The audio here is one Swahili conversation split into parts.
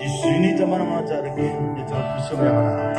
Sini teman-teman cari itu bisa mana?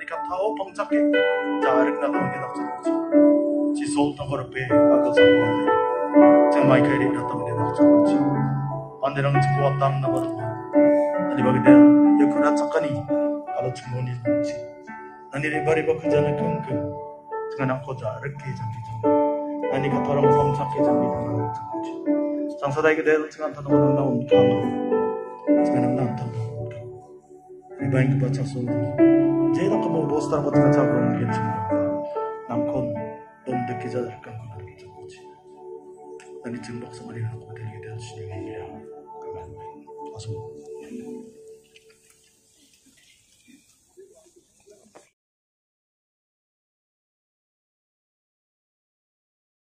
katao pangcake jarik na tong kita cakap si sol tong korpe agak sakwa jeng mai kai na tong kita cakap panderang cepuat tam na baru ani bagi dia ya kuna cakani kalau cumoni nanti nanti bari bakujana kengke dengan aku jarik ke jangki ani kata orang pangcake jangki tanah cakap 상사다이 그대로 dengan tanah orang naun kamu dengan naun tanah ibain kebaca solo jadi nak kamu bos tar buat kerja belum mungkin semua nangkon dom deki jalan kamu lagi cakap nanti jembok sama dia aku dari dia sini ya kamu asal